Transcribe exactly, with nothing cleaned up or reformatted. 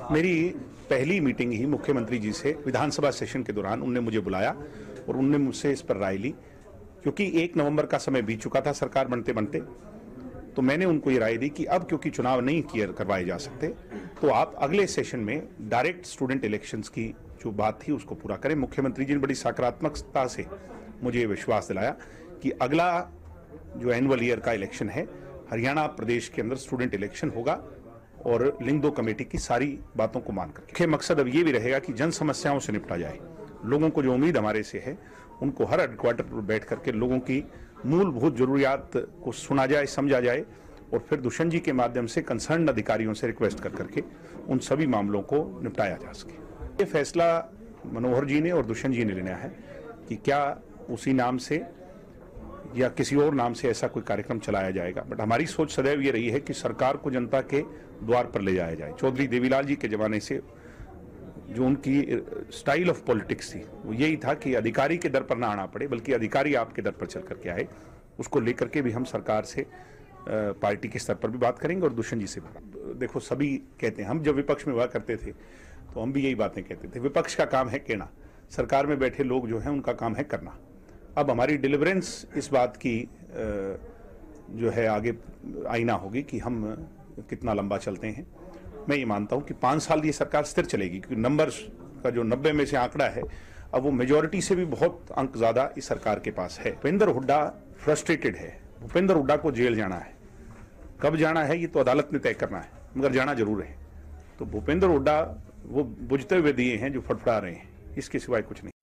मेरी पहली मीटिंग ही मुख्यमंत्री जी से विधानसभा सेशन के दौरान उनने मुझे बुलाया और उनने मुझसे इस पर राय ली, क्योंकि एक नवंबर का समय बीत चुका था सरकार बनते बनते। तो मैंने उनको ये राय दी कि अब क्योंकि चुनाव नहीं किए करवाए जा सकते, तो आप अगले सेशन में डायरेक्ट स्टूडेंट इलेक्शंस की जो बात थी उसको पूरा करें। मुख्यमंत्री जी ने बड़ी सकारात्मकता से मुझे ये विश्वास दिलाया कि अगला जो एनुअल ईयर का इलेक्शन है, हरियाणा प्रदेश के अंदर स्टूडेंट इलेक्शन होगा और लिंग दो कमेटी की सारी बातों को मान करके। मुख्य मकसद अब ये भी रहेगा कि जन समस्याओं से निपटा जाए। लोगों को जो उम्मीद हमारे से है, उनको हर हेडक्वार्टर पर बैठ करके लोगों की मूलभूत जरूरियात को सुना जाए, समझा जाए और फिर दुष्यंत जी के माध्यम से कंसर्न अधिकारियों से रिक्वेस्ट कर करके उन सभी मामलों को निपटाया जा सके। ये फैसला मनोहर जी ने और दुष्यंत जी ने लेना है कि क्या उसी नाम से या किसी और नाम से ऐसा कोई कार्यक्रम चलाया जाएगा। बट हमारी सोच सदैव ये रही है कि सरकार को जनता के द्वार पर ले जाया जाए। चौधरी देवीलाल जी के जमाने से जो उनकी स्टाइल ऑफ पॉलिटिक्स थी वो यही था कि अधिकारी के दर पर ना आना पड़े, बल्कि अधिकारी आपके दर पर चल करके आए। उसको लेकर के भी हम सरकार से पार्टी के स्तर पर भी बात करेंगे और दुष्यंत जी से भी। देखो, सभी कहते हैं, हम जब विपक्ष में हुआ करते थे तो हम भी यही बातें कहते थे, विपक्ष का काम है कहना, सरकार में बैठे लोग जो हैं उनका काम है करना। अब हमारी डिलीवरेंस इस बात की जो है आगे आईना होगी कि हम कितना लंबा चलते हैं। मैं ये मानता हूं कि पाँच साल ये सरकार स्थिर चलेगी, क्योंकि नंबर्स का जो नब्बे में से आंकड़ा है, अब वो मेजॉरिटी से भी बहुत अंक ज्यादा इस सरकार के पास है। भूपेंद्र हुड्डा फ्रस्ट्रेटेड है। भूपेंद्र हुड्डा को जेल जाना है, कब जाना है ये तो अदालत ने तय करना है, मगर जाना जरूर है। तो भूपेंद्र हुड्डा वो बुझते हुए दिए हैं जो फड़फड़ा रहे हैं, इसके सिवाय कुछ नहीं।